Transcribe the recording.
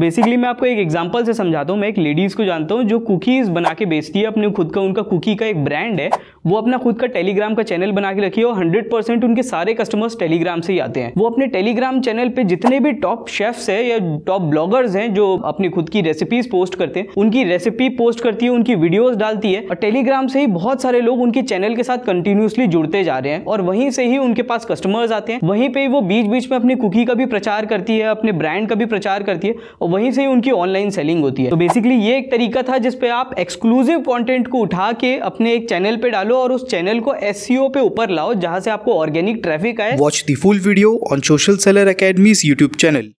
Basically मैं आपको एक एग्जांपल से समझाता हूँ। मैं एक लेडीज को जानता हूँ जो कुकीज बना के बेचती है, अपने खुद का उनका कुकी का एक ब्रांड है। वो अपना खुद का टेलीग्राम का चैनल बना के रखी है और 100% उनके सारे कस्टमर्स टेलीग्राम से ही आते हैं। वो अपने टेलीग्राम चैनल पे जितने भी टॉप शेफ्स है या टॉप ब्लॉगर्स हैं जो अपनी खुद की रेसिपीज पोस्ट करते हैं, उनकी रेसिपी पोस्ट करती है, उनकी वीडियोस डालती है और टेलीग्राम से ही बहुत सारे लोग उनके चैनल के साथ कंटिन्यूअसली जुड़ते जा रहे हैं और वहीं से ही उनके पास कस्टमर्स आते हैं। वहीं पे वो बीच बीच में अपनी कुकी का भी प्रचार करती है, अपने ब्रांड का भी प्रचार करती है और वहीं से ही उनकी ऑनलाइन सेलिंग होती है। तो बेसिकली ये एक तरीका था जिसपे आप एक्सक्लूसिव कंटेंट को उठा के अपने एक चैनल पे डालो और उस चैनल को SEO पे ऊपर लाओ जहां से आपको ऑर्गेनिक ट्रैफिक आए। Watch the full video on Socialseller Academy's YouTube channel.